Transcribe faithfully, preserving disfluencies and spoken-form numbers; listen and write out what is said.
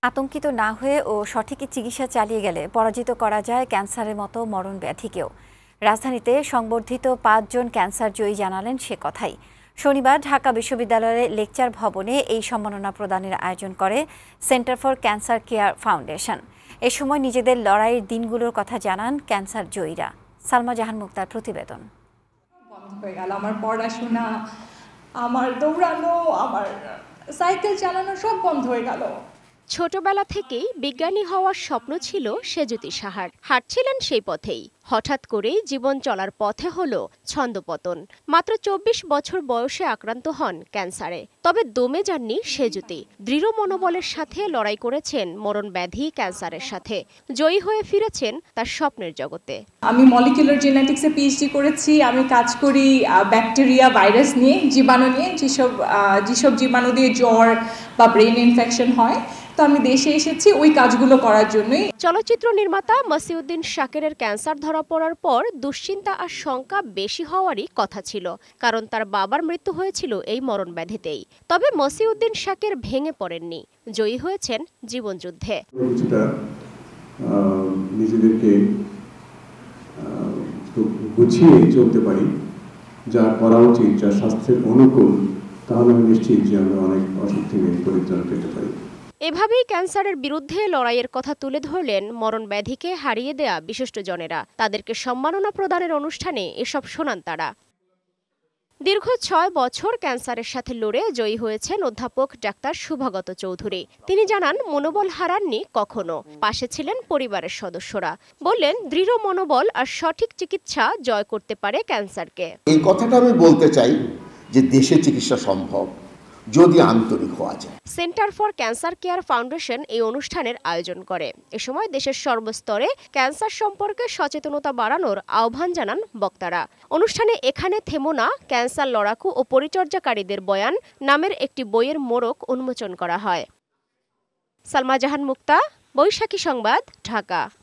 আতঙ্কিত না হয়ে ও সঠিক চিকিৎসা চালিয়ে গেলে পরাজিত করা যায় ক্যান্সারের মতো মরণ ব্যাধিকেও। রাজধানীতে সংবর্ধিত পাঁচজন ক্যান্সার জয়ী জানালেন সে কথাই। শনিবার ঢাকা বিশ্ববিদ্যালয়ের লেকচার ভবনে এই সম্মাননা প্রদানের আয়োজন করে centre for cancer care foundation. এ সময় নিজেদের লড়াইয়ের দিনগুলোর কথা জানান ক্যান্সার জয়ীরা। সালমা জাহান মুক্তার প্রতিবেদন। বন্ধ হয়ে গেল আমার পড়াশোনা, আমার দৌড়ানো, আমার সাইকেল চালানো সব বন্ধ হয়ে গেল। ছোটবেলা থেকেই বিজ্ঞানী হওয়ার স্বপ্ন ছিল সেজুতি সাহার। হাঁটছিলেন সেই পথেই, হঠাৎ করেই জীবন চলার পথে হলো ছন্দপতন। মাত্র চব্বিশ বছর বয়সে আক্রান্ত হন ক্যান্সারে। তবে দমে যাননি সেজুতি। দৃঢ় মনোবলের সাথে লড়াই করেছেন মরণ ব্যাধি ক্যান্সারের সাথে। জয়ী হয়ে ফিরেছেন তার স্বপ্নের জগতে। আমি মলিকুলার জেনেটিক্সে পিএইচডি করেছি। আমি কাজ করি ব্যাকটেরিয়া, ভাইরাস নিয়ে, জীবাণু নিয়ে। যেসব যেসব জীবাণু দিয়ে জ্বর বা ব্রেন ইনফেকশন হয়, তো আমি দেশে এসেছি ওই কাজগুলো করার জন্যই। চলচ্চিত্র নির্মাতা মসিউদ্দিন শাকেরের ক্যান্সার ধরা পড়ার পর দুশ্চিন্তা আর শঙ্কা বেশি হওয়ারই কথা ছিল, কারণ তার বাবার মৃত্যু হয়েছিল এই মরণ ব্যাধিতেই। তবে মসিউদ্দিন শাকের ভেঙে পড়েননি, জয়ী হয়েছেন জীবনযুদ্ধে। নিজেদেরকে গুছিয়ে চলতে পারি, যা করা উচিত, যা স্বাস্থ্যের অনুকূল, তাহলে আমি নিশ্চিত যে আমরা অনেক অসুখ থেকে পরিত্রাণ পেতে পারি। এভাবেই ক্যান্সারের বিরুদ্ধে লড়াইয়ের কথা তুলে ধরলেন মরণ ব্যাধিকে হারিয়ে দেয়া বিশিষ্টজনেরা। তাদেরকে সম্মাননা প্রদানের অনুষ্ঠানে এসব শোনান তারা। দীর্ঘ ছয় বছর ক্যান্সারের সাথে লড়ে জয়ী হয়েছেন অধ্যাপক ডাক্তার শুভাগত চৌধুরী। তিনি জানান, মনোবল হারাননি কখনো, পাশে ছিলেন পরিবারের সদস্যরা। বললেন, দৃঢ় মনোবল আর সঠিক চিকিৎসা জয় করতে পারে ক্যান্সারকে। এই কথাটা আমি বলতে চাই যে দেশে চিকিৎসা সম্ভব যদি আন্তরিক হওয়া যায়। Centre for cancer care foundation এই অনুষ্ঠানের আয়োজন করে। এ সময় দেশের সর্বস্তরে ক্যান্সার সম্পর্কে সচেতনতা বাড়ানোর আহ্বান জানান বক্তারা। অনুষ্ঠানে এখানে থেমো না, ক্যান্সার লড়াকু ও পরিচর্যাকারীদের বয়ান নামের একটি বইয়ের মোড়ক উন্মোচন করা হয়। সালমা জাহান মুক্তা, বৈশাখী সংবাদ, ঢাকা।